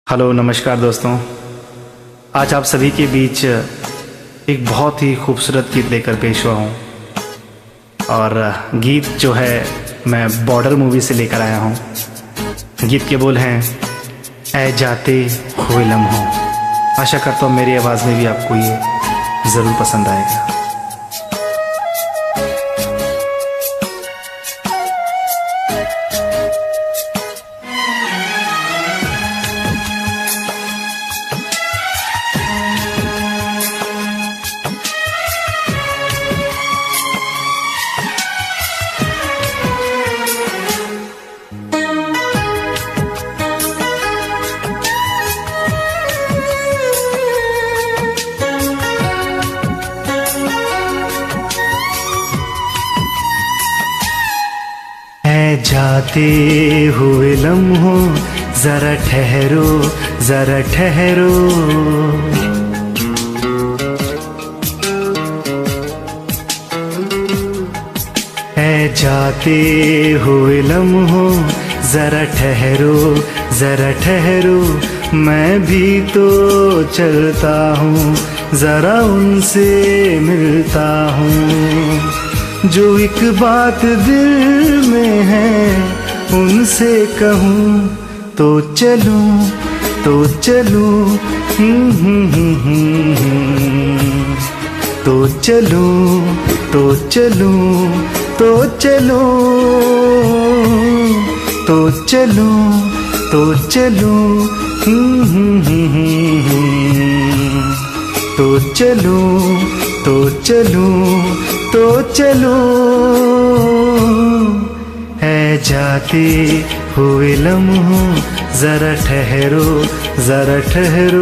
Hello नमस्कार दोस्तों। आज आप सभी के बीच एक बहुत ही खूबसूरत गीत लेकर पेश हुआ हूँ और गीत जो है मैं बॉर्डर मूवी से लेकर आया हूँ। गीत के बोल हैं ऐ जाते हुए लम्हों। आशा करता हूँ मेरी आवाज़ में भी आपको ये ज़रूर पसंद आएगा। जाते हुए लम्हों जरा ठहरो जरा ठहरो, ऐ जाते हुए लम्हों जरा ठहरो जरा ठहरो। मैं भी तो चलता हूँ जरा उनसे मिलता हूँ। जो एक बात दिल में है उनसे कहूँ तो चलूँ तो चलूँ, तो चलूँ तो चलूँ तो चलूँ, तो चलूँ तो चलूँ, तो चलूँ तो चलूँ तो चलो। है जाते हुए लम्हों जरा ठहरो जरा ठहरो।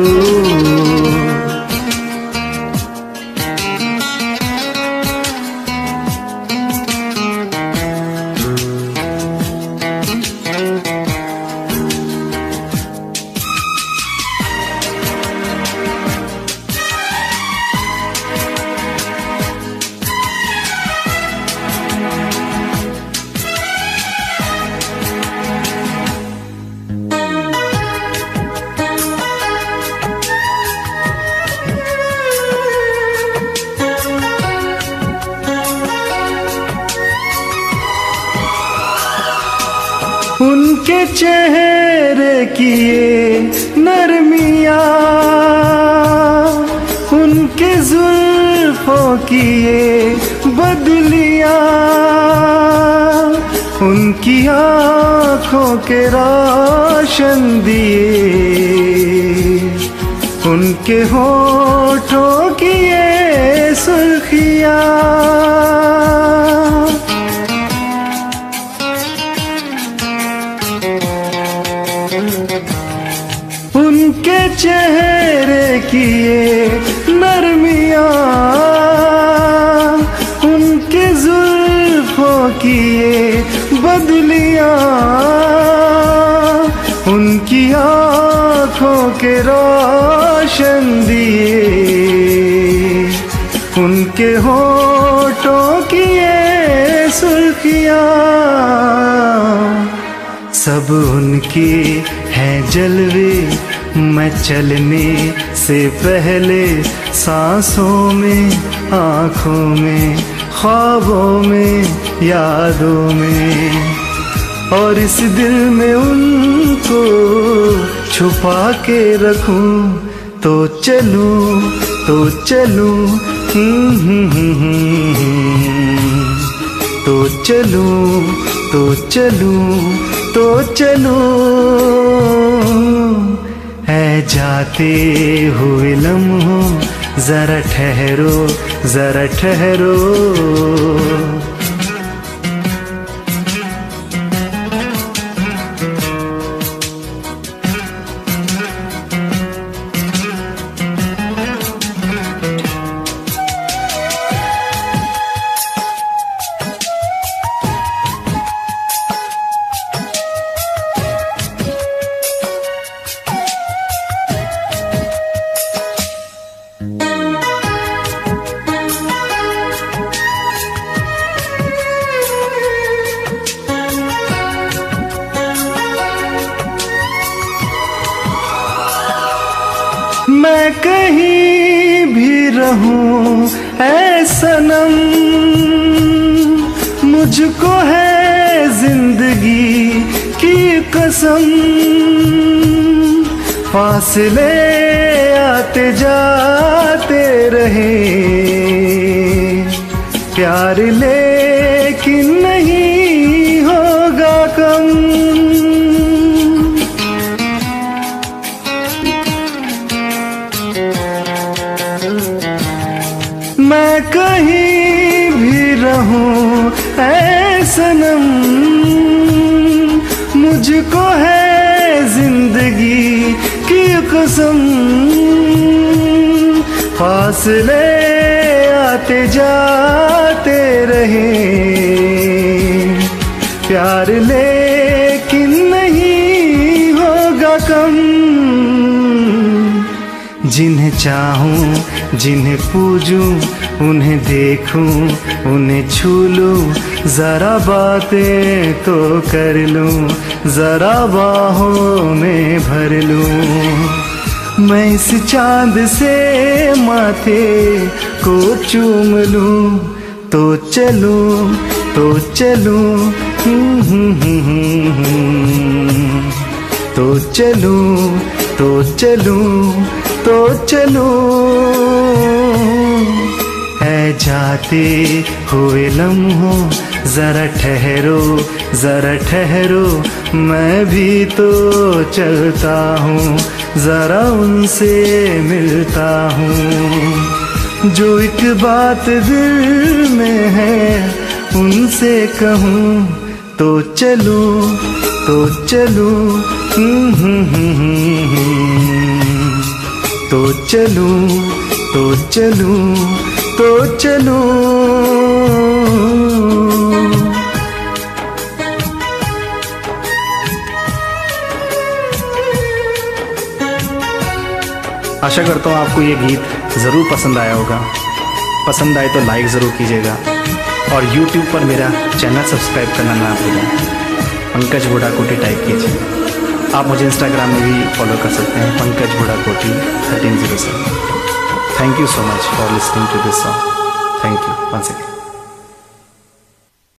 उनके चेहरे की ये नरमिया, उनके जुल्फों की ये बदलिया, उनकी आँखों के रोशन दिए, उनके होठों की ये सुर्खियाँ। उनके चेहरे की ये नरमियाँ, उनके जुल्फों की ये बदलियाँ, उनकी आँखों के रोशन दिए, उनके होठों की ये सुर्खियाँ। सब उनके हैं जलवे, मैं चलने से पहले सांसों में आँखों में ख्वाबों में यादों में, और इस दिल में उनको छुपा के रखूं तो चलूं तो चलूं, तो चलूं तो चलूं तो चलूं। है जाते हुए लम्हों जरा ठहरो जरा ठहरो। मैं कहीं भी रहूं ऐ सनम, मुझको है जिंदगी की कसम। फासले आते जाते रहे, प्यार लेकिन नहीं होगा कम। मैं कहीं भी रहूं ऐ सनम, मुझको है जिंदगी की कसम। फासले आते जाते रहे, प्यार लेकिन नहीं होगा कम। जिन्हें चाहूं जिन्हें पूजूं, उन्हें देखूं उन्हें छू लूं, जरा बातें तो कर लूं, जरा बाहों में भर लूं। मैं इस चांद से माथे को चूम लूं, तो चलूं तो चलूं, तो चलूं तो चलूं तो चलूं। है जाते हुए लम्हों जरा ठहरो, जरा ठहरो, मैं भी तो चलता हूँ, जरा उनसे मिलता हूँ। जो एक बात दिल में है उनसे कहूँ, तो चलूं तो चलूं, तो चलूं तो चलूं तो चलूं। आशा करता हूँ आपको ये गीत ज़रूर पसंद आया होगा। पसंद आए तो लाइक ज़रूर कीजिएगा और YouTube पर मेरा चैनल सब्सक्राइब करना ना भूलें। पंकज बुढ़ाकोटी टाइप कीजिए। आप मुझे इंस्टाग्राम में भी फॉलो कर सकते हैं, Pankaj Budhakoti 1307। Thank you so much for listening to this song. Thank you once again.